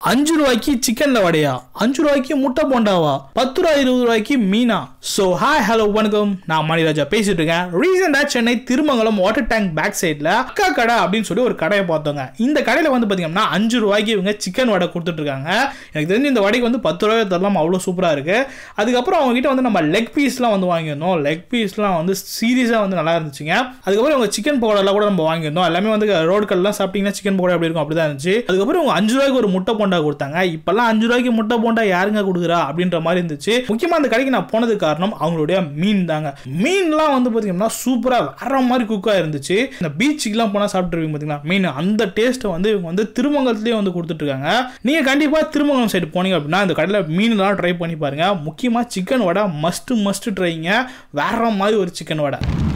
5 ரூபாய்க்கு சிக்கன்ல வடையா, 5 ரூபாய்க்கு முட்டை போண்டாவா, 10 ரூபாய் 20 ரூபாய்க்கு மீனா. ஸோ ஹாய் ஹலோ வணக்கம், நான் மணிராஜா பேசிட்டு இருக்கேன். ரீசெண்டா Chennai Thirumangalam water tank back சைட்ல அக்கா கடை அப்படின்னு சொல்லி ஒரு கடையை பார்த்தோங்க. இந்த கடையில வந்து பாத்தீங்கன்னா 5 ரூபாய்க்கு இவங்க சிக்கன் வடை கொடுத்துட்டு இருக்காங்க. எனக்கு தெரிஞ்சு இந்த வடைக்கு வந்து 10 ரூபாய் தரலாம், அவ்வளோ சூப்பரா இருக்கு. அதுக்கப்புறம் அவங்க கிட்ட வந்து நம்ம லெக் பீஸ்லாம் வந்து வாங்கியிருந்தோம். லெக் பீஸ்லாம் வந்து சீரியஸா வந்து நல்லா இருந்துச்சுங்க. அதுக்கப்புறம் அவங்க சிக்கன் பக்கோடாலாம் கூட நம்ம வாங்கியிருந்தோம். எல்லாமே வந்து ரோடு கல்லாம் சாப்பிட்டீங்கன்னா சிக்கன் பக்கோடா எப்படி இருக்கும் அப்படிதான் இருந்துச்சு. அதுக்கப்புறம் அவங்க 5 ரூபாய்க்கு ஒரு முட்டை போண்டா கொடுத்தாங்க. இப்பெல்லாம் 5 ரூபாய்க்கு முட்டை போண்டா யாருங்க கொடுக்குறா அப்படின்ற மாதிரி இருந்துச்சு. முக்கியமா அந்த கடைக்கு நான் போனதுக்கு காரணம் அவங்களுடைய மீன் தாங்க. மீன்லாம் வந்து பாத்தீங்கன்னா சூப்பரா வேற மாதிரி குக்கா இருந்துச்சு. இந்த பீச்சுக்குலாம் போனா சாப்பிட்டுருவீங்க பாத்தீங்களா மீன், அந்த டேஸ்ட்டை வந்து இவங்க வந்து திருமங்கலத்திலேயே வந்து கொடுத்துட்டு இருக்காங்க. நீங்க கண்டிப்பா திருமங்கலம் சைடு போனீங்க அப்படின்னா இந்த கடையில மீன்லாம் ட்ரை பண்ணி பாருங்க. முக்கியமா சிக்கன் வடை மஸ்ட் ட்ரைங்க. வேற மாதிரி ஒரு சிக்கன் வடை.